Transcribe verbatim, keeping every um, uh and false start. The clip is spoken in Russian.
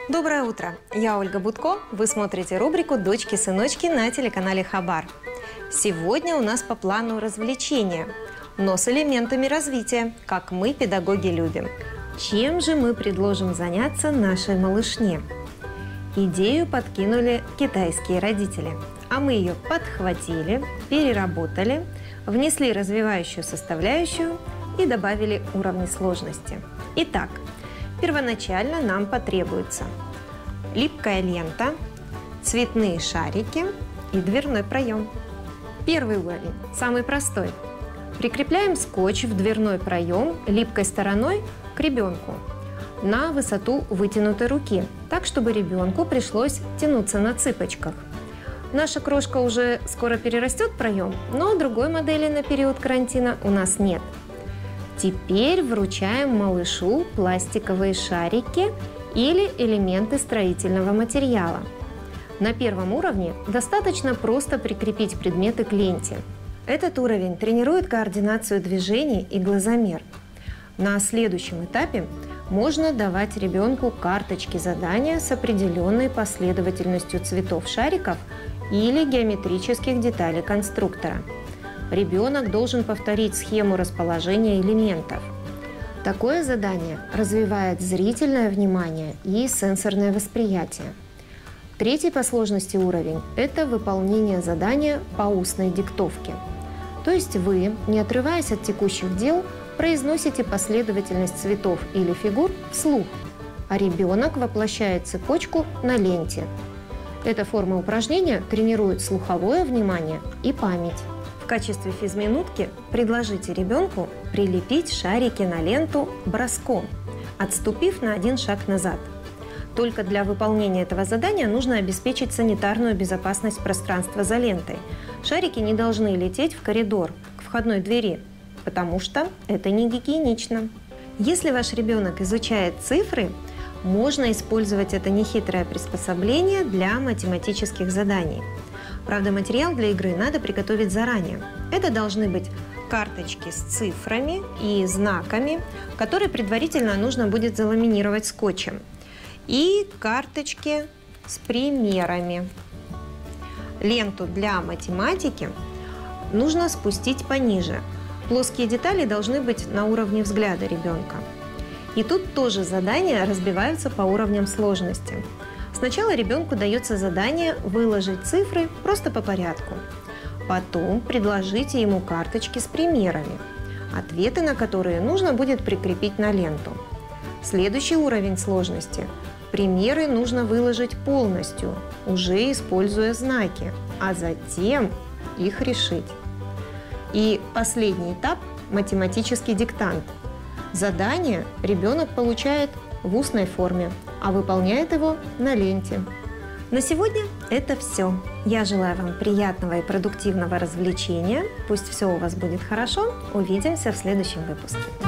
Доброе утро! Я Ольга Будко. Вы смотрите рубрику «Дочки-сыночки» на телеканале Хабар. Сегодня у нас по плану развлечения, но с элементами развития, как мы, педагоги, любим. Чем же мы предложим заняться нашей малышне? Идею подкинули китайские родители, а мы ее подхватили, переработали, внесли развивающую составляющую и добавили уровни сложности. Итак, первоначально нам потребуется липкая лента, цветные шарики и дверной проем. Первый уровень, самый простой. Прикрепляем скотч в дверной проем липкой стороной к ребенку на высоту вытянутой руки, так, чтобы ребенку пришлось тянуться на цыпочках. Наша крошка уже скоро перерастет проем, но другой модели на период карантина у нас нет. Теперь вручаем малышу пластиковые шарики или элементы строительного материала. На первом уровне достаточно просто прикрепить предметы к ленте. Этот уровень тренирует координацию движений и глазомер. На следующем этапе можно давать ребенку карточки задания с определенной последовательностью цветов шариков или геометрических деталей конструктора. Ребенок должен повторить схему расположения элементов. Такое задание развивает зрительное внимание и сенсорное восприятие. Третий по сложности уровень – это выполнение задания по устной диктовке. То есть вы, не отрываясь от текущих дел, произносите последовательность цветов или фигур вслух, а ребенок воплощает цепочку на ленте. Эта форма упражнения тренирует слуховое внимание и память. В качестве физминутки предложите ребенку прилепить шарики на ленту броском, отступив на один шаг назад. Только для выполнения этого задания нужно обеспечить санитарную безопасность пространства за лентой. Шарики не должны лететь в коридор, к входной двери, потому что это не гигиенично. Если ваш ребенок изучает цифры, можно использовать это нехитрое приспособление для математических заданий. Правда, материал для игры надо приготовить заранее. Это должны быть карточки с цифрами и знаками, которые предварительно нужно будет заламинировать скотчем, и карточки с примерами. Ленту для математики нужно спустить пониже. Плоские детали должны быть на уровне взгляда ребенка. И тут тоже задания разбиваются по уровням сложности. Сначала ребенку дается задание выложить цифры просто по порядку. Потом предложите ему карточки с примерами, ответы на которые нужно будет прикрепить на ленту. Следующий уровень сложности. Примеры нужно выложить полностью, уже используя знаки, а затем их решить. И последний этап – математический диктант. Задание ребенок получает в устной форме, а выполняет его на ленте. На сегодня это все. Я желаю вам приятного и продуктивного развлечения. Пусть все у вас будет хорошо. Увидимся в следующем выпуске.